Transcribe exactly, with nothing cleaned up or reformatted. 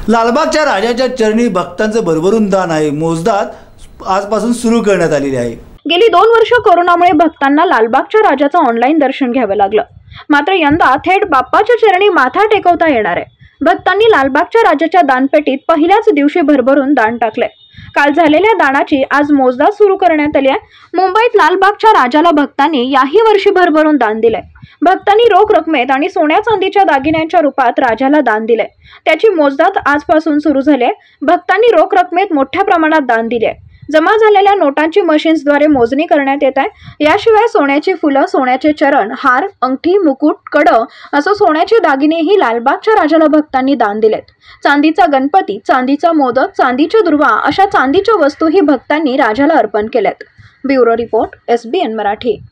लालबागच्या राजाच्या चरणी भक्तांचं भरभरून दान आहे. मोजदाद आजपासून सुरू करण्यात आलेली आहे. गेली दोन वर्ष कोरोनामुळे भक्तांना लालबागच्या राजाचं ऑनलाईन दर्शन घ्यावं लागलं. मात्र यंदा थेट बाप्पाच्या चरणी माथा टेकवता येणार आहे. भक्तांनी लालबागच्या राजाच्या दानपेटीत पहिल्याच दिवशी भरभरून दान टाकले. काल झालेल्या दानाची आज मोजदाद सुरू करण्यात आली आहे. मुंबईत लालबागच्या राजाला भक्तांनी याही वर्षी भरभरून दान दिले. भक्तांनी रोख रकमेत आणि सोन्या चांदीच्या दागिन्यांच्या रूपात राजाला दान दिले. त्याची मोजदाद आजपासून सुरू झाली आहे. भक्तांनी रोख रकमेत मोठ्या प्रमाणात दान दिले. जमा झालेल्या नोटांची मशीन्सद्वारे मोजणी करण्यात येत आहे. याशिवाय सोन्याची फुलं, सोन्याचे चरण, हार, अंगठी, मुकुट, कडं असं सोन्याचे दागिनेही लालबागच्या राजाला भक्तांनी दान दिलेत. चांदीचा गणपती, चांदीचा मोदक, चांदीच्या दुर्वा अशा चांदीच्या वस्तूही भक्तांनी राजाला अर्पण केल्यात. Bureau report, S B N Marathi.